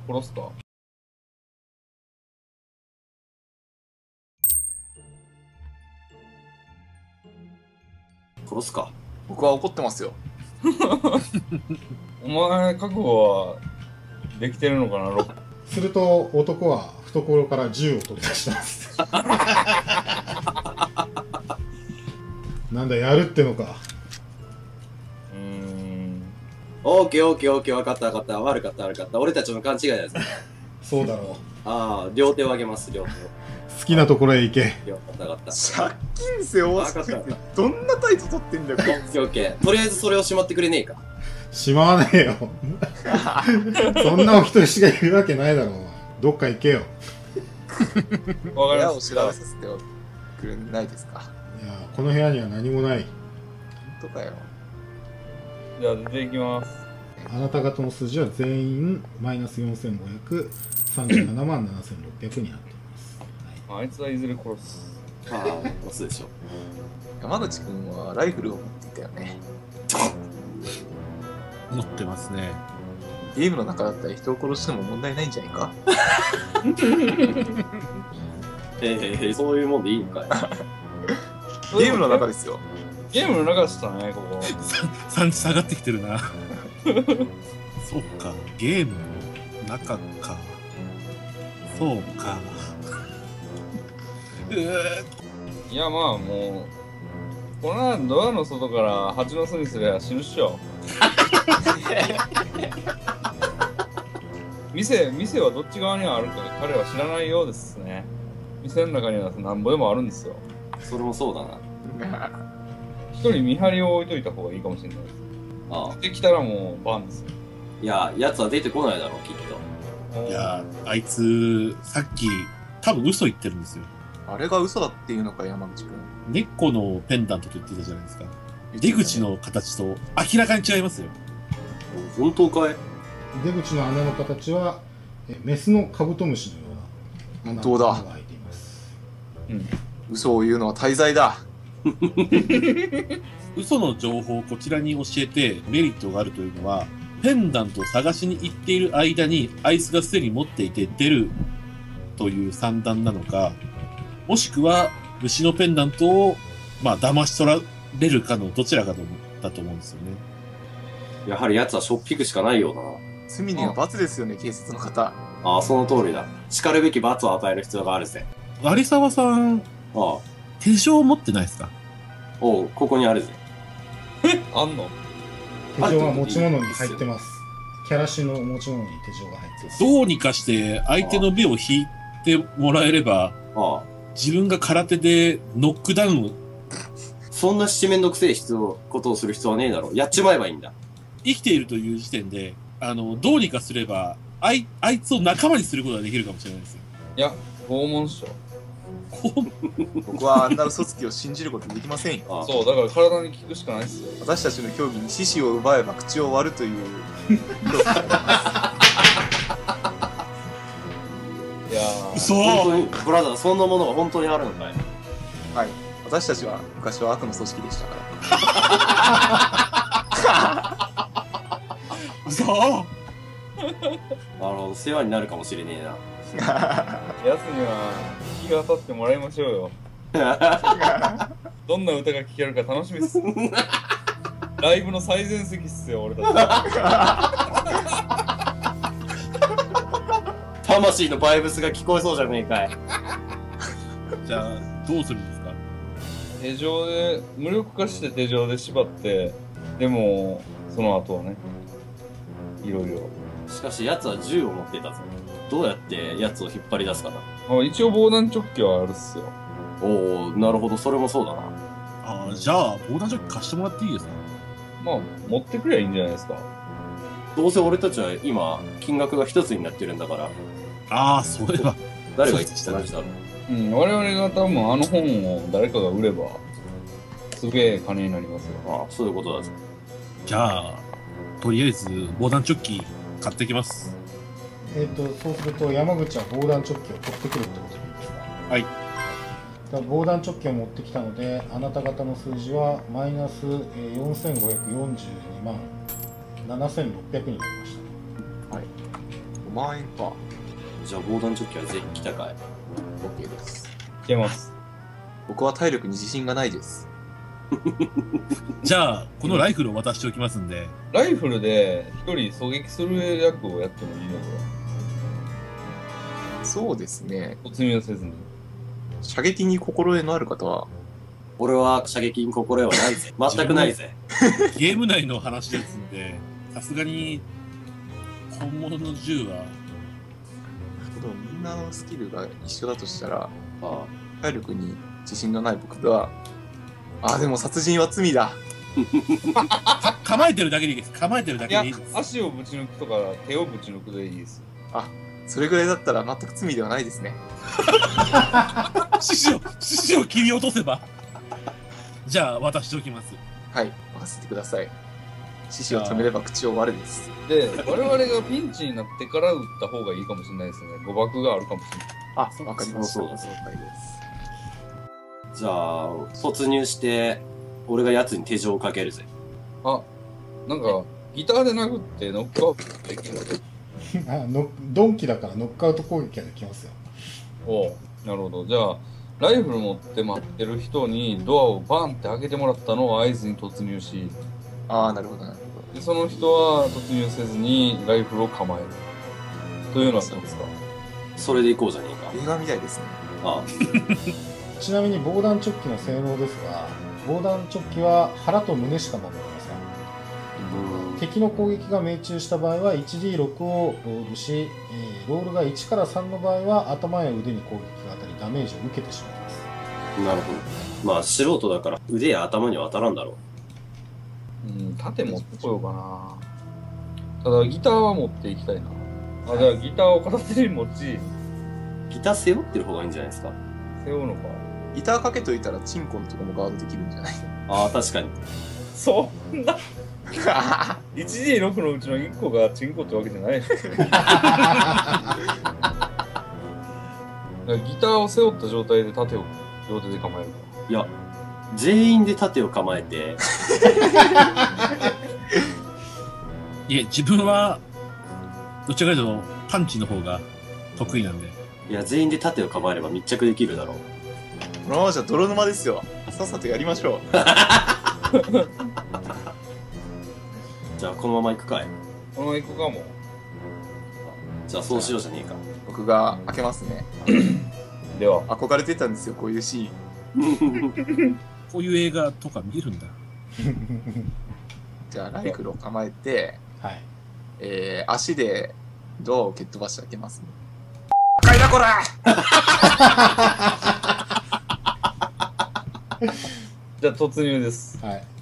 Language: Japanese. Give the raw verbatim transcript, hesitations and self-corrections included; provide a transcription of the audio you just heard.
殺すか。 殺すか。 僕は怒ってますよ。 お前覚悟はできてるのかな。ロすると男は懐から銃を取り出しますなんだやるってのか。 うーん。 オーケーオーケーオーケー、分かった分かった。悪かった悪かった。俺たちの勘違いだよ。 そうだろう。 ああ、両手を上げます、両手を。 好きなところへ行け。 よかった分かった。 借金背負わせてどんな態度取ってんだよ。 オッケーオッケー。とりあえずそれをしまってくれねえか。 しまわねえよそんなお人よしがいるわけないだろう。どっか行けよ。 わか部屋をりました。 調べさせてくれないですか。 いやこの部屋には何もない。 本当かよ。 じゃあ出ていきます。 あなた方の数字は全員マイナスよんせんごひゃくさんじゅうななまんななせんろっぴゃくになっています、はい、 あいつはいずれ殺す。 ああ、殺すでしょ。 山口くんはライフルを持っていたよね。 持ってますね。 ゲームの中だったら人を殺しても問題ないんじゃないか。 ええ、そういうもんでいいのかい。 ゲームの中ですよ。 ゲームの中でしたね、ここ。 産地下がってきてるな。そうか、ゲームの中か。そうか。うーいや、まあもう、この間ドアの外から蜂の巣にすりゃ死ぬっしょ。店、店はどっち側にあるか彼は知らないようですね。店の中にはなんぼでもあるんですよ。 それもそうだな。 一人見張りを置いといた方がいいかもしれないです。 ああ。 出てきたらもうバンですよ。 いや、奴は出てこないだろう、きっと。 いや、あいつ、さっき、多分嘘言ってるんですよ。 あれが嘘だっていうのか、山口くん。 根っこのペンダントと言ってたじゃないですか。出口の形と明らかに違いますよ。 本当かい？ 出口の穴の形はえメスのカブトムシのような穴本当だが開いています。 うん。 嘘を言うのは大罪だ。 嘘の情報をこちらに教えてメリットがあるというのは、ペンダントを探しに行っている間にあいつがすでに持っていて出るという算段なのか、もしくは虫のペンダントをまあ騙し取られるかのどちらかだと思うんですよね。 やはり奴はしょっぴくしかないようだな。 罪には罰ですよね、警察の方。 ああ、その通りだ。叱るべき罰を与える必要があるぜ。 有沢さん、 ああ。 手錠持ってないですか？ おう、ここにあるぜ。 あんの？ 手錠は持ち物に入ってます。キャラシの持ち物に手錠が入ってます。 どうにかして相手の目を引いてもらえれば、 ああ。 自分が空手でノックダウンを。 そんな七面倒くせえ必要、ことをする必要はねえだろ。やっちまえばいいんだ。 生きているという時点で、あの、どうにかすれば、あい、あいつを仲間にすることができるかもしれないですよ。 いや、拷問っしょ。 僕はあんな嘘つきを信じることできませんよ。 ああ。 そう、だから体に効くしかないっすよ。 私たちの競技に獅子を奪えば口を割るという競技があいやー、 嘘本当に、ブラザー、そんなものが本当にあるのかい？ ります。はい。私たちは昔は悪の組織でしたから。 嘘あの、世話になるかもしれねえな。 やつには気が当たってもらいましょうよ。どんな歌が聴けるか楽しみっす。ライブの最前席っすよ、俺たち。 魂のバイブスが聞こえそうじゃねえかい。 じゃあ、どうするんですか？ 手錠で、無力化して手錠で縛って、でも、その後はね、いろいろ。 しかし、奴は銃を持ってたぞ。どうやって奴を引っ張り出すかな。 あ、一応防弾チョッキはあるっすよ。 おお、なるほど、それもそうだな。 ああ、じゃあ、防弾チョッキ貸してもらっていいですか？ まあ、持ってくりゃいいんじゃないですか。 どうせ俺たちは今、金額が一つになってるんだから、 ああ、それは。 誰が一致同じだろう。 うん、我々が多分あの本を誰かが売れば、すげえ金になりますよ。 ああ、そういうことだぞ。 じゃあ、とりあえず、防弾チョッキ買ってきます。 えっ、とそうすると山口は防弾チョッキを取ってくるってことでいいですか？ はい。 だから防弾チョッキを持ってきたので、あなた方の数字はマイナスよんせんごひゃくよんじゅうにまんななせんろっぴゃくになりました。 はい。 まん円か。 じゃあ防弾チョッキはぜひ来たかい。 OK です。 いけます。 僕は体力に自信がないです。 じゃあ、このライフルを渡しておきますんで。 ライフルで一人狙撃する役をやってもいいのかそうですね。 突入せずに。 射撃に心得のある方は、 俺は射撃に心得はないぜ。全くないぜ。 ゲーム内の話ですんで、さすがに、本物の銃は、 でもみんなのスキルが一緒だとしたら、 あ体力に自信のない僕とは、あ、でも殺人は罪だ。 か構えてるだけでいいです。構えてるだいやけでいいです。 足をぶち抜くとか手をぶち抜くでいいです。 それぐらいだったら全く罪ではないですね。 獅子を、獅子を切り落とせば。じゃあ、渡しておきます。 はい、任せてください。獅子を止めれば口を割るです。 で、我々がピンチになってから撃った方がいいかもしれないですね。誤爆があるかもしれない。 あ、わかりました。 そうだそう了解です。 じゃあ、突入して、俺が奴に手錠をかけるぜ。 あ、なんか、ギターで殴ってノックアウトできる。 あのドンキだからノックアウト攻撃ができますよ。 おうなるほど。じゃあ、ライフル持って待ってる人にドアをバンって開けてもらったのを合図に突入し、 ああ、なるほど、なるほでその人は突入せずにライフルを構える。というのはどうですか？ それで行こうじゃねえか。 ど。映画みたいですね。 あちなみに防弾チョッキの性能ですが、防弾チョッキは腹と胸しか守れません。 うん。 敵の攻撃が命中した場合は ワンディーろく をロールし、えーロールがいちからさんの場合は頭や腕に攻撃が当たりダメージを受けてしまいます。 なるほど。まあ、素人だから腕や頭には当たらんだろう。 うん、盾持ってこようかな。ただギターは持っていきたいな。あ、じゃあギターを片手に持ち、 ギター背負ってる方がいいんじゃないですか。 背負うのか。 ギターかけといたらチンコのとこもガードできるんじゃないああ、確かに。 そんな ワンディーろく のうちのいっこがチンコってわけじゃないでしょ。だからギターを背負った状態で盾を両手で構えるかいや、全員で盾を構えて、 いえ、自分は、どちらかというと、パンチの方が得意なんで。 いや、全員で盾を構えれば密着できるだろう。 このままじゃ泥沼ですよ。さっさとやりましょう。 じゃあ、このまま行くかい。 このまま行くかも。 じゃあ、そうしようじゃねえか。 僕が開けますね。 では、 憧れてたんですよ、こういうシーン。 こういう映画とか見るんだ。 じゃあ、ライフルを構えて、 はい。 えー、足でドアを蹴っ飛ばして開けますね。赤いな、こらじゃあ突入です。 はい。